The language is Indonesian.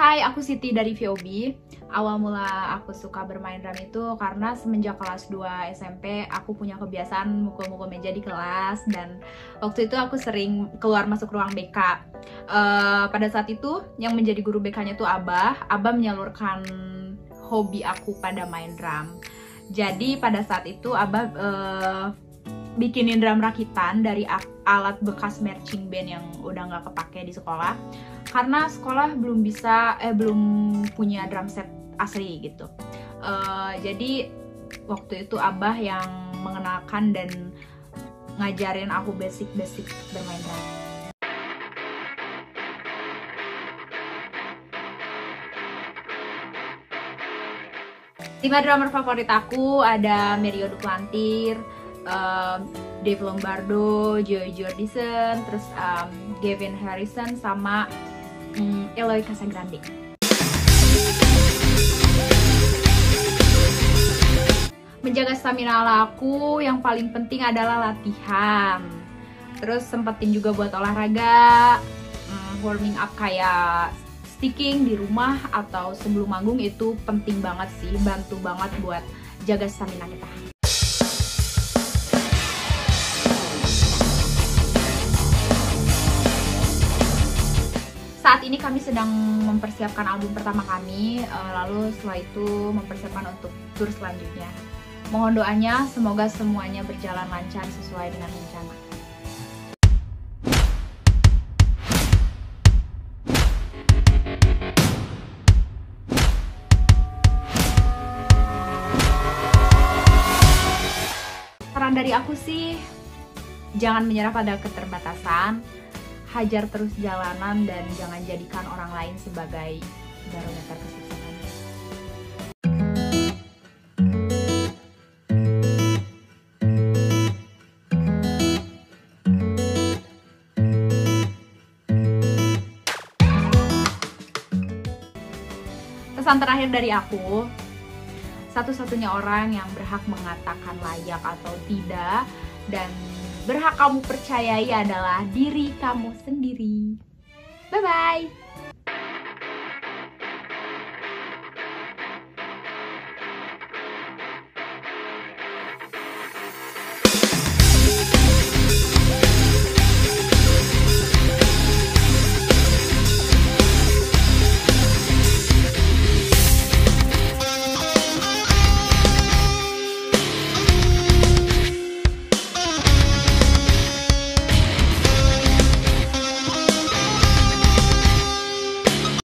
Hai, aku Siti dari VOB. Awal mula aku suka bermain drum itu karena semenjak kelas 2 SMP aku punya kebiasaan mukul-mukul meja di kelas, dan waktu itu aku sering keluar masuk ruang BK. Pada saat itu yang menjadi guru BK-nya tuh Abah menyalurkan hobi aku pada main drum. Jadi pada saat itu Abah bikinin drum rakitan dari alat bekas marching band yang udah nggak kepake di sekolah, karena sekolah belum punya drum set asli gitu. Jadi waktu itu Abah yang mengenalkan dan ngajarin aku basic-basic bermain drum. Lima drummer favorit aku ada Mario Duplantir, Dave Lombardo, Joey Jordison, terus Gavin Harrison, sama Eloy Casagrande. Menjaga stamina aku yang paling penting adalah latihan. Terus sempetin juga buat olahraga, warming up kayak sticking di rumah atau sebelum manggung itu penting banget sih, bantu banget buat jaga stamina kita. Saat ini kami sedang mempersiapkan album pertama kami, lalu setelah itu mempersiapkan untuk tour selanjutnya. Mohon doanya, semoga semuanya berjalan lancar sesuai dengan rencana. Saran dari aku sih, jangan menyerah pada keterbatasan, hajar terus jalanan, dan jangan jadikan orang lain sebagai barometer kesuksesan. Pesan terakhir dari aku, satu-satunya orang yang berhak mengatakan layak atau tidak dan berhak kamu percayai adalah diri kamu sendiri. Bye-bye!